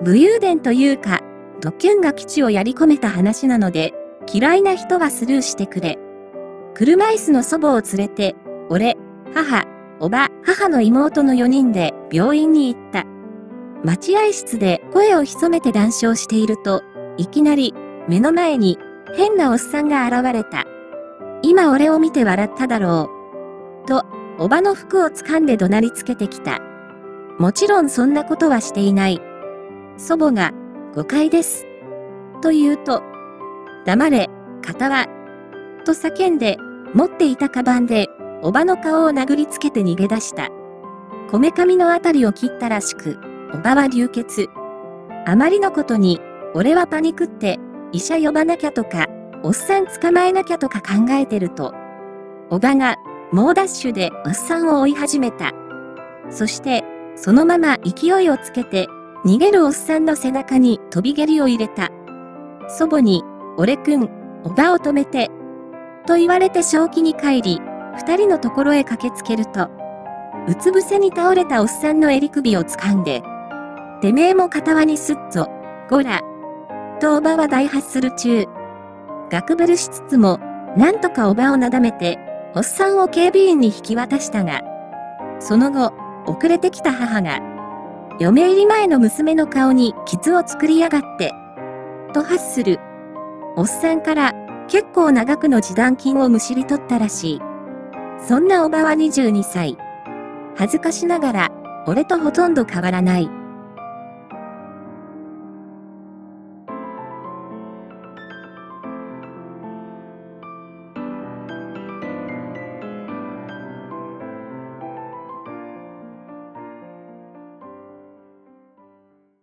武勇伝というか、ドキュンが基地をやり込めた話なので、嫌いな人はスルーしてくれ。車椅子の祖母を連れて、俺、母、おば、母の妹の4人で病院に行った。待合室で声を潜めて談笑していると、いきなり目の前に変なおっさんが現れた。今俺を見て笑っただろう。と、おばの服を掴んで怒鳴りつけてきた。もちろんそんなことはしていない。祖母が、誤解です。と言うと、黙れ、片は。と叫んで、持っていたカバンで、おばの顔を殴りつけて逃げ出した。こめかみのあたりを切ったらしく、おばは流血。あまりのことに、俺はパニクって、医者呼ばなきゃとか、おっさん捕まえなきゃとか考えてると、おばが、猛ダッシュでおっさんを追い始めた。そして、そのまま勢いをつけて、逃げるおっさんの背中に飛び蹴りを入れた。祖母に、俺くん、おばを止めて、と言われて正気に帰り、二人のところへ駆けつけると、うつ伏せに倒れたおっさんの襟首を掴んで、てめえも片輪にすっぞ、ごら。とおばは大発する中。ガクブルしつつも、なんとかおばをなだめて、おっさんを警備員に引き渡したが、その後、遅れてきた母が、嫁入り前の娘の顔に傷を作りやがって、と発する。おっさんから結構長くの示談金をむしり取ったらしい。そんなおばは22歳。恥ずかしながら、俺とほとんど変わらない。